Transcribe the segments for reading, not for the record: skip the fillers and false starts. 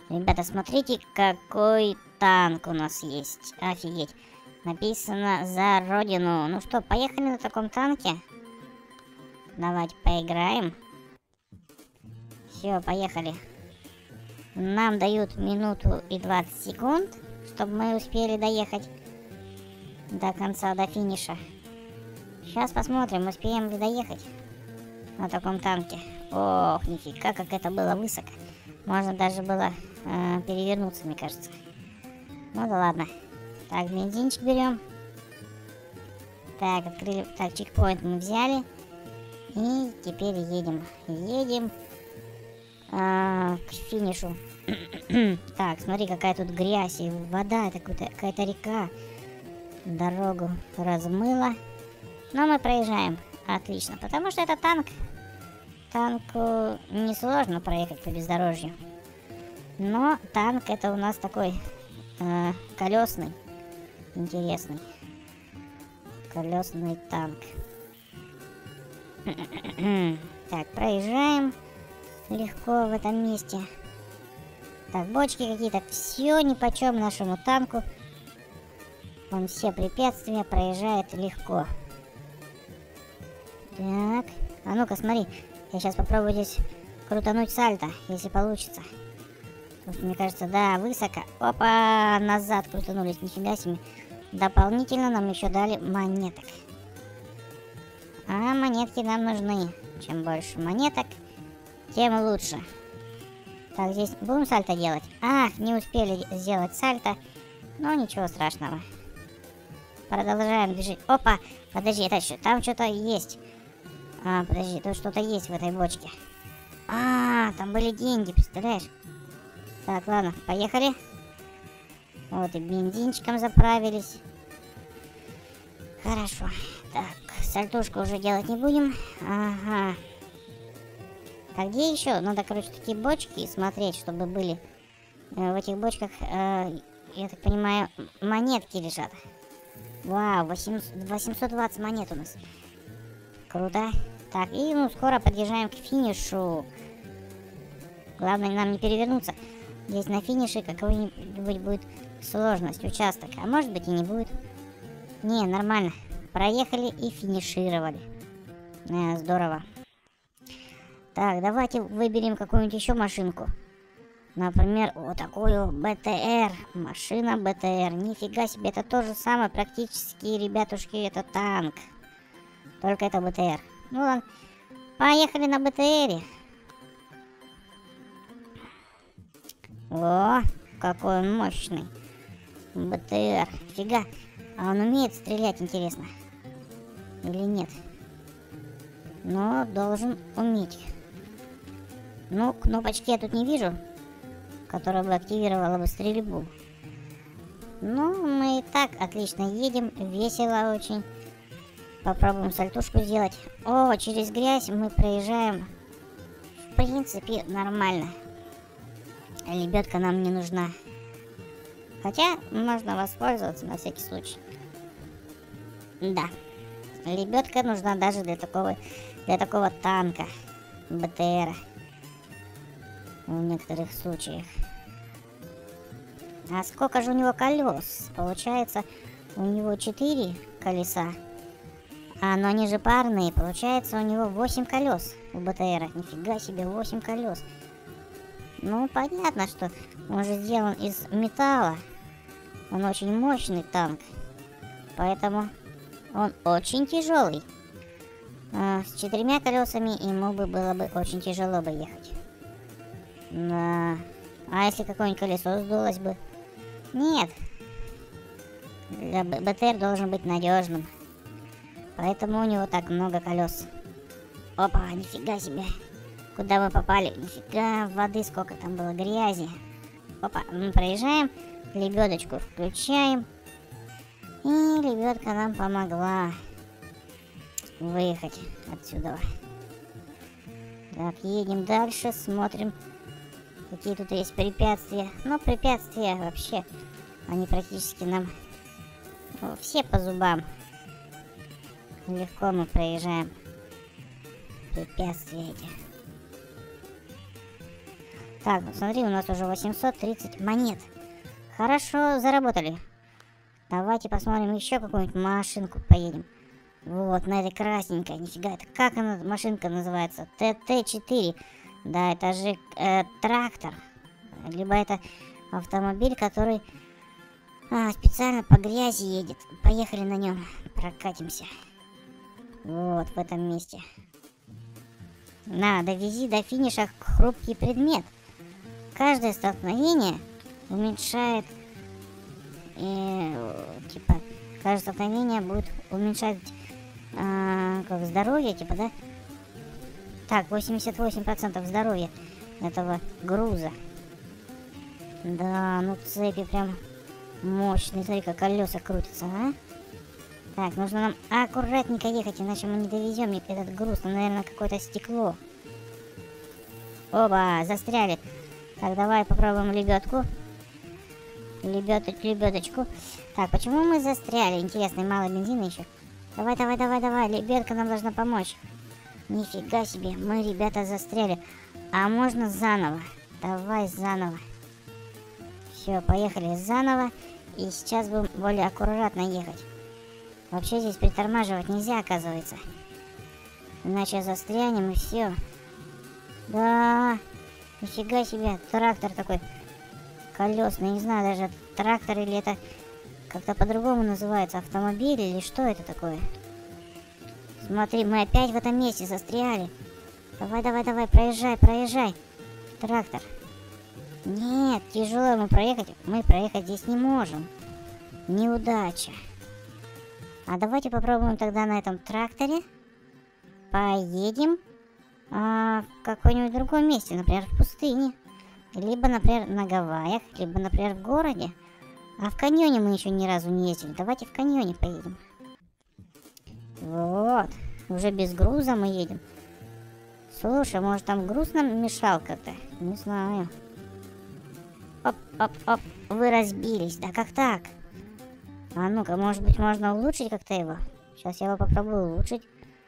Ребята, смотрите, какой танк у нас есть. Офигеть. Написано «За Родину». Ну что, поехали на таком танке? Давайте поиграем. Все, поехали. Нам дают минуту и 20 секунд, чтобы мы успели доехать до конца, до финиша. Сейчас посмотрим, успеем ли доехать на таком танке. Ох, нифига, как это было высоко. Можно даже было перевернуться, мне кажется. Ну да ладно. Так, бензинчик берем. Так, открыли. Так, чекпоинт мы взяли. И теперь едем. Едем к финишу. Так, смотри, какая тут грязь и вода. Это какая-то река. Дорогу размыло. Но мы проезжаем. Отлично. Потому что это танк. Танку несложно проехать по бездорожью. Но танк это у нас такой колесный. Интересный. Колесный танк. Так, проезжаем легко в этом месте. Так, бочки какие-то. Все нипочем нашему танку. Он все препятствия проезжает легко. Так. А ну-ка, смотри. Я сейчас попробую здесь крутануть сальто, если получится. Потому что, мне кажется, да, высоко. Опа, назад крутанулись, нифига себе. Дополнительно нам еще дали монеток. А монетки нам нужны. Чем больше монеток, тем лучше. Так, здесь будем сальто делать? Ах, не успели сделать сальто. Но ничего страшного. Продолжаем движение. Опа, подожди, это что? Там что-то есть. А, подожди, тут что-то есть в этой бочке. А, там были деньги, представляешь? Так, ладно, поехали. Вот и бензинчиком заправились. Хорошо. Так, сальтушку уже делать не будем. Ага. Так, где еще? Надо, короче, такие бочки смотреть, чтобы были. В этих бочках, я так понимаю, монетки лежат. Вау, 820 монет у нас. Круто. Так, и ну скоро подъезжаем к финишу. Главное нам не перевернуться. Здесь на финише какой-нибудь будет сложность, участок. А может быть и не будет. Не, нормально. Проехали и финишировали. Здорово. Так, давайте выберем какую-нибудь еще машинку. Например, вот такую БТР. Машина БТР. Нифига себе, это то же самое практически, ребятушки, это танк. Только это БТР. Ну ладно, поехали на БТРе. О, какой он мощный. БТР. Фига. А он умеет стрелять, интересно? Или нет? Но должен уметь. Ну, кнопочки я тут не вижу, которая бы активировала бы стрельбу. Ну, мы и так отлично едем. Весело очень. Попробуем сальтушку сделать. О, через грязь мы проезжаем. В принципе, нормально. Лебедка нам не нужна. Хотя, можно воспользоваться на всякий случай. Да. Лебедка нужна даже для такого танка. БТР. В некоторых случаях. А сколько же у него колес? Получается, у него 4 колеса. Но они же парные. Получается, у него 8 колес у БТРа. Нифига себе, 8 колес. Ну, понятно, что он же сделан из металла. Он очень мощный танк. Поэтому он очень тяжелый. С 4 колесами ему было бы очень тяжело бы ехать. Да. А если какое-нибудь колесо сдулось бы? Нет. БТР должен быть надежным. Поэтому у него так много колес. Опа, нифига себе. Куда мы попали? Нифига, воды сколько там было, грязи. Опа, мы проезжаем. Лебедочку включаем. И лебедка нам помогла выехать отсюда. Так, едем дальше, смотрим, какие тут есть препятствия. Но препятствия вообще, они практически нам все по зубам. Легко мы проезжаем препятствия эти. Так, ну смотри, у нас уже 830 монет. Хорошо, заработали. Давайте посмотрим еще какую-нибудь машинку, поедем. Вот, на этой красненькой, нифига, это как она, машинка называется? ТТ-4. Да, это же трактор. Либо это автомобиль, который специально по грязи едет. Поехали на нем, прокатимся. Вот, в этом месте. На, довези до финиша хрупкий предмет. Каждое столкновение уменьшает... типа, каждое столкновение будет уменьшать как здоровье, типа, да? Так, 88% здоровья этого груза. Да, ну цепи прям мощные. Смотри, как колеса крутятся, а? Так, нужно нам аккуратненько ехать, иначе мы не довезем этот груз. Там, наверное, какое-то стекло. Оба, застряли. Так, давай попробуем лебедку. Лебедочку. Так, почему мы застряли? Интересно, мало бензина еще. Давай, давай, давай, давай. Лебедка нам должна помочь. Нифига себе, мы, ребята, застряли. А можно заново? Давай заново. Все, поехали заново. И сейчас будем более аккуратно ехать. Вообще здесь притормаживать нельзя, оказывается. Иначе застрянем и все. Да, нифига себе, трактор такой колесный. Не знаю, даже трактор или это как-то по-другому называется. Автомобиль или что это такое? Смотри, мы опять в этом месте застряли. Давай, давай, давай, проезжай, проезжай. Трактор. Нет, тяжело мы проехать здесь не можем. Неудача. А давайте попробуем тогда на этом тракторе. Поедем в какое-нибудь другое месте. Например, в пустыне. Либо, например, на Гавайях. Либо, например, в городе. А в каньоне мы еще ни разу не ездили. Давайте в каньоне поедем. Вот. Уже без груза мы едем. Слушай, может там груз нам мешал как-то? Не знаю. Оп, оп, оп. Вы разбились. Да как так? А ну-ка, может быть, можно улучшить как-то его? Сейчас я его попробую улучшить.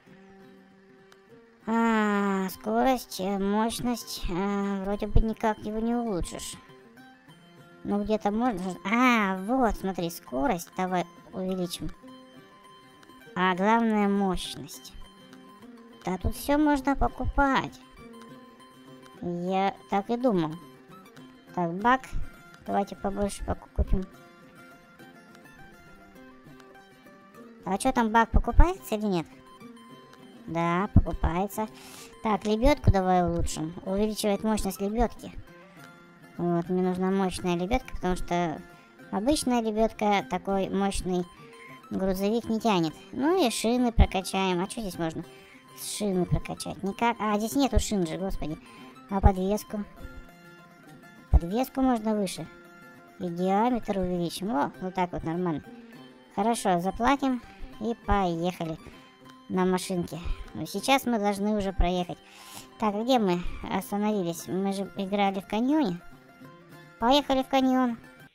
Скорость, мощность. Вроде бы никак его не улучшишь. Ну, где-то можно... вот, смотри, скорость. Давай увеличим. А главное, мощность. Да тут все можно покупать. Я так и думал. Так, бак. Давайте побольше купим. А что там, бак покупается или нет? Да, покупается. Так, лебедку давай улучшим. Увеличивает мощность лебедки. Вот, мне нужна мощная лебедка, потому что обычная лебедка такой мощный грузовик не тянет. Ну и шины прокачаем. А что здесь можно шины прокачать? Никак. Здесь нету шин же, господи. А подвеску? Подвеску можно выше. И диаметр увеличим. О, вот так вот нормально. Хорошо, заплатим и поехали на машинке. Сейчас мы должны уже проехать. Так, где мы остановились? Мы же играли в каньоне. Поехали в каньон.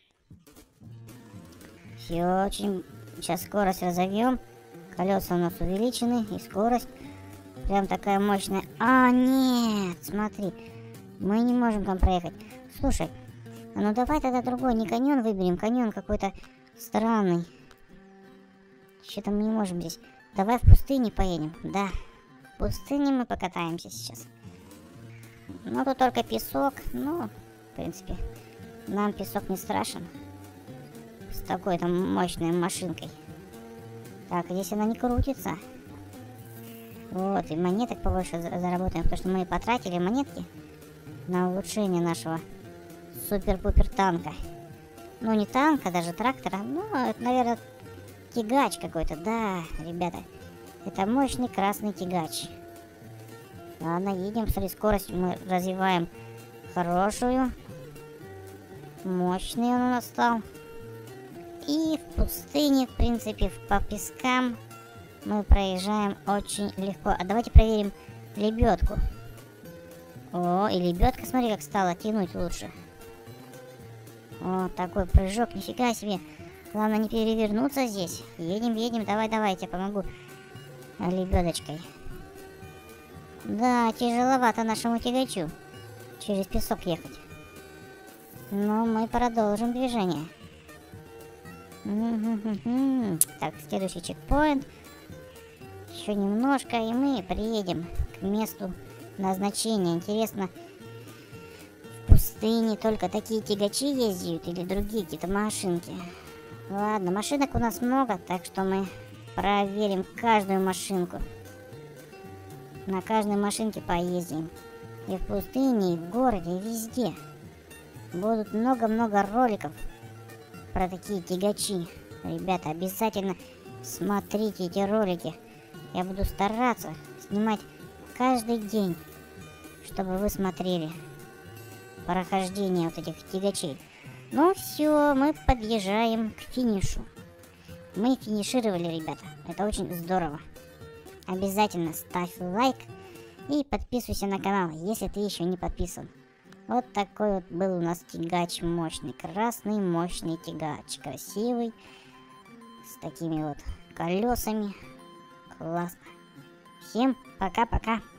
Все, очень... Сейчас скорость разовьем. Колеса у нас увеличены. И скорость прям такая мощная. Нет, смотри. Мы не можем там проехать. Слушай, ну давай тогда другой. Не каньон выберем. Каньон какой-то странный. Что-то мы не можем здесь. Давай в пустыне поедем. Да, в пустыне мы покатаемся сейчас. Ну, тут только песок. Ну, в принципе, нам песок не страшен. С такой-то мощной машинкой. Так, здесь она не крутится. Вот, и монеток побольше заработаем, потому что мы потратили монетки на улучшение нашего супер-пупер танка. Ну, не танка, даже трактора. Ну, это, наверное, тягач какой-то. Да, ребята, это мощный красный тягач. Ладно, едем. Смотри, скорость мы развиваем хорошую. Мощный он у нас стал. И в пустыне, в принципе, по пескам мы проезжаем очень легко. А давайте проверим лебедку. О, и лебедка, смотри, как стала тянуть лучше. Вот такой прыжок, нифига себе. Главное не перевернуться здесь. Едем, едем, давай, давай, я тебе помогу лебедочкой. Да, тяжеловато нашему тягачу через песок ехать. Но мы продолжим движение. Так, следующий чекпоинт. Еще немножко, и мы приедем к месту назначения. Интересно, в пустыне только такие тягачи ездят или другие какие-то машинки? Ладно, машинок у нас много, так что мы проверим каждую машинку. На каждой машинке поездим. И в пустыне, и в городе, и везде. Будут много-много роликов про такие тягачи. Ребята, обязательно смотрите эти ролики. Я буду стараться снимать каждый день, чтобы вы смотрели прохождение вот этих тягачей. Ну все, мы подъезжаем к финишу. Мы финишировали, ребята. Это очень здорово. Обязательно ставь лайк и подписывайся на канал, если ты еще не подписан. Вот такой вот был у нас тягач мощный. Красный мощный тягач. Красивый. С такими вот колесами. Классно. Всем пока-пока.